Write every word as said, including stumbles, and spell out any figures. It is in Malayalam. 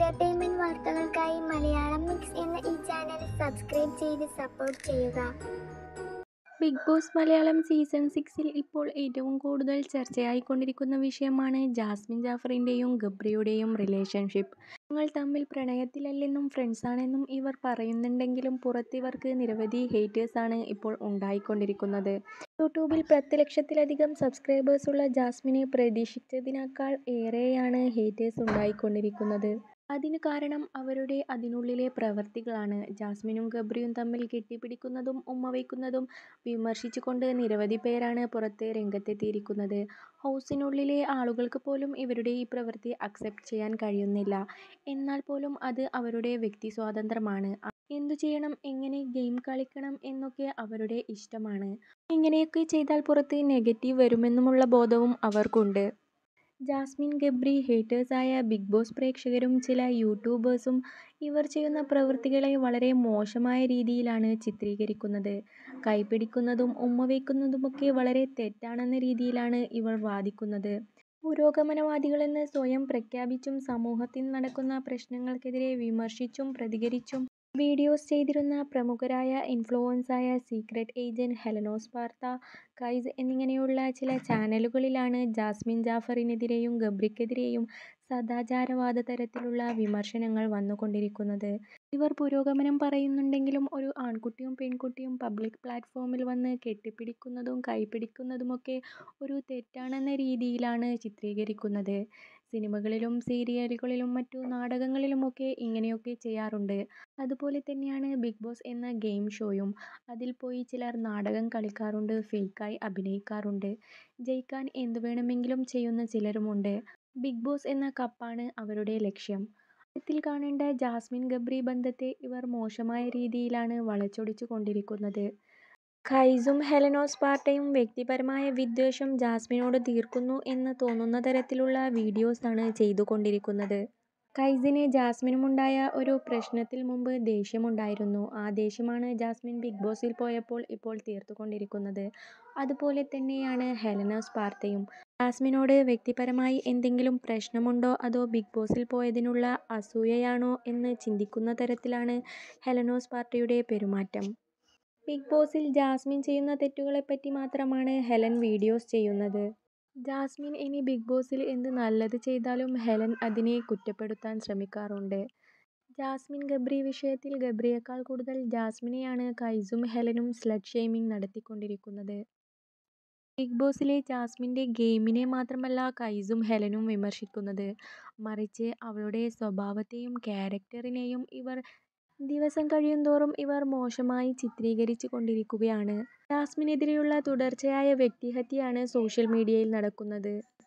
എന്റർടൈൻമെന്റ് വാർത്തകൾക്കായി മലയാളം മിക്സ് എന്ന ഈ ചാനൽ സബ്സ്ക്രൈബ് ചെയ്ത് സപ്പോർട്ട് ചെയ്യുക. ബിഗ് ബോസ് മലയാളം സീസൺ സിക്സിൽ ഇപ്പോൾ ഏറ്റവും കൂടുതൽ ചർച്ചയായിക്കൊണ്ടിരിക്കുന്ന വിഷയമാണ് ജാസ്മിൻ ജാഫറിൻ്റെയും ഗബ്രിയുടെയും റിലേഷൻഷിപ്പ്. തങ്ങൾ തമ്മിൽ പ്രണയത്തിലല്ലെന്നും ഫ്രണ്ട്സാണെന്നും ഇവർ പറയുന്നുണ്ടെങ്കിലും പുറത്തിവർക്ക് നിരവധി ഹേറ്റേഴ്സാണ് ഇപ്പോൾ ഉണ്ടായിക്കൊണ്ടിരിക്കുന്നത്. യൂട്യൂബിൽ പത്ത് ലക്ഷത്തിലധികം സബ്സ്ക്രൈബേഴ്സുള്ള ജാസ്മിന് പ്രതീക്ഷിച്ചതിനേക്കാൾ ഏറെയാണ് ഹേറ്റേഴ്സ് ഉണ്ടായിക്കൊണ്ടിരിക്കുന്നത്. അതിന് കാരണം അവരുടെ അതിനുള്ളിലെ പ്രവൃത്തികളാണ്. ജാസ്മിനും ഗബ്രിയും തമ്മിൽ കെട്ടിപ്പിടിക്കുന്നതും ഉമ്മവയ്ക്കുന്നതും വിമർശിച്ചുകൊണ്ട് നിരവധി പേരാണ് പുറത്ത് രംഗത്തെത്തിയിരിക്കുന്നത്. ഹൗസിനുള്ളിലെ ആളുകൾക്ക് പോലും ഇവരുടെ ഈ പ്രവൃത്തി അക്സെപ്റ്റ് ചെയ്യാൻ കഴിയുന്നില്ല. എന്നാൽ പോലും അത് അവരുടെ വ്യക്തി സ്വാതന്ത്ര്യമാണ്. എന്തു ചെയ്യണം, എങ്ങനെ ഗെയിം കളിക്കണം എന്നൊക്കെ അവരുടെ ഇഷ്ടമാണ്. ഇങ്ങനെയൊക്കെ ചെയ്താൽ പുറത്ത് നെഗറ്റീവ് വരുമെന്നുമുള്ള ബോധവും അവർക്കുണ്ട്. ജാസ്മിൻ ഗബ്രി ഹേറ്റേഴ്സായ ബിഗ് ബോസ് പ്രേക്ഷകരും ചില യൂട്യൂബേഴ്സും ഇവർ ചെയ്യുന്ന പ്രവൃത്തികളെ വളരെ മോശമായ രീതിയിലാണ് ചിത്രീകരിക്കുന്നത്. കൈപിടിക്കുന്നതും ഉമ്മവയ്ക്കുന്നതുമൊക്കെ വളരെ തെറ്റാണെന്ന രീതിയിലാണ് ഇവർ വാദിക്കുന്നത്. പുരോഗമനവാദികളെന്ന് സ്വയം പ്രഖ്യാപിച്ചും സമൂഹത്തിൽ നടക്കുന്ന പ്രശ്നങ്ങൾക്കെതിരെ വിമർശിച്ചും പ്രതികരിച്ചും വീഡിയോസ് ചെയ്തിരുന്ന പ്രമുഖരായ ഇൻഫ്ലുവൻസായ സീക്രട്ട് ഏജന്റ്, ഹെലനോസ് പാർത്ത, കൈസ് എന്നിങ്ങനെയുള്ള ചില ചാനലുകളിലാണ് ജാസ്മിൻ ജാഫറിനെതിരെയും ഗബ്രിക്കെതിരെയും സദാചാരവാദ തരത്തിലുള്ള വിമർശനങ്ങൾ വന്നുകൊണ്ടിരിക്കുന്നത്. ഇവർ പുരോഗമനം പറയുന്നുണ്ടെങ്കിലും ഒരു ആൺകുട്ടിയും പെൺകുട്ടിയും പബ്ലിക് പ്ലാറ്റ്ഫോമിൽ വന്ന് കെട്ടിപ്പിടിക്കുന്നതും കൈപിടിക്കുന്നതുമൊക്കെ ഒരു തെറ്റാണെന്ന രീതിയിലാണ് ചിത്രീകരിക്കുന്നത്. സിനിമകളിലും സീരിയലുകളിലും മറ്റു നാടകങ്ങളിലുമൊക്കെ ഇങ്ങനെയൊക്കെ ചെയ്യാറുണ്ട്. അതുപോലെ തന്നെയാണ് ബിഗ് ബോസ് എന്ന ഗെയിം ഷോയും. അതിൽ പോയി ചിലർ നാടകം കളിക്കാറുണ്ട്, ഫേക്കായി അഭിനയിക്കാറുണ്ട്. ജയിക്കാൻ എന്തു വേണമെങ്കിലും ചെയ്യുന്ന ചിലരുമുണ്ട്. ബിഗ് ബോസ് എന്ന കപ്പാണ് അവരുടെ ലക്ഷ്യം. ത്തിൽ കാണേണ്ട ജാസ്മിൻ ഗബ്രി ബന്ധത്തെ ഇവർ മോശമായ രീതിയിലാണ് വളച്ചൊടിച്ചു കൊണ്ടിരിക്കുന്നത്. കൈസും ഹെലനോസ് പാർട്ടയും വ്യക്തിപരമായ വിദ്വേഷം ജാസ്മിനോട് തീർക്കുന്നു എന്ന് തോന്നുന്ന തരത്തിലുള്ള വീഡിയോസാണ് ചെയ്തുകൊണ്ടിരിക്കുന്നത്. കൈസിന് ജാസ്മിനുമുണ്ടായ ഒരു പ്രശ്നത്തിൽ മുമ്പ് ദേഷ്യമുണ്ടായിരുന്നു. ആ ദേഷ്യമാണ് ജാസ്മിൻ ബിഗ് ബോസിൽ പോയപ്പോൾ ഇപ്പോൾ തീർത്തുകൊണ്ടിരിക്കുന്നത്. അതുപോലെ തന്നെയാണ് ഹെലനോസ് പാർത്തയും. ജാസ്മിനോട് വ്യക്തിപരമായി എന്തെങ്കിലും പ്രശ്നമുണ്ടോ അതോ ബിഗ് ബോസിൽ പോയതിനുള്ള അസൂയയാണോ എന്ന് ചിന്തിക്കുന്ന തരത്തിലാണ് ഹെലനോസ് പാർട്ടയുടെ പെരുമാറ്റം. ബിഗ് ബോസിൽ ജാസ്മിൻ ചെയ്യുന്ന തെറ്റുകളെപ്പറ്റി മാത്രമാണ് ഹെലൻ വീഡിയോസ് ചെയ്യുന്നത്. ജാസ്മിൻ ഇനി ബിഗ് ബോസിൽ എന്ത് നല്ലത് ചെയ്താലും ഹെലൻ അതിനെ കുറ്റപ്പെടുത്താൻ ശ്രമിക്കാറുണ്ട്. ജാസ്മിൻ ഗബ്രി വിഷയത്തിൽ ഗബ്രിയേക്കാൾ കൂടുതൽ ജാസ്മിനെയാണ് കൈസും ഹെലനും സ്ലട്ട് ഷെയ്മിങ് നടത്തിക്കൊണ്ടിരിക്കുന്നത്. ബിഗ് ബോസിലെ ജാസ്മിൻ്റെ ഗെയിമിനെ മാത്രമല്ല കൈസും ഹെലനും വിമർശിക്കുന്നത്, മറിച്ച് അവളുടെ സ്വഭാവത്തെയും ക്യാരക്ടറിനെയും ഇവർ ദിവസം കഴിയുന്തോറും ഇവർ മോശമായി ചിത്രീകരിച്ചു കൊണ്ടിരിക്കുകയാണ്. ജാസ്മിനെതിരെയുള്ള തുടർച്ചയായ വ്യക്തിഹത്യയാണ് സോഷ്യൽ മീഡിയയിൽ നടക്കുന്നത്.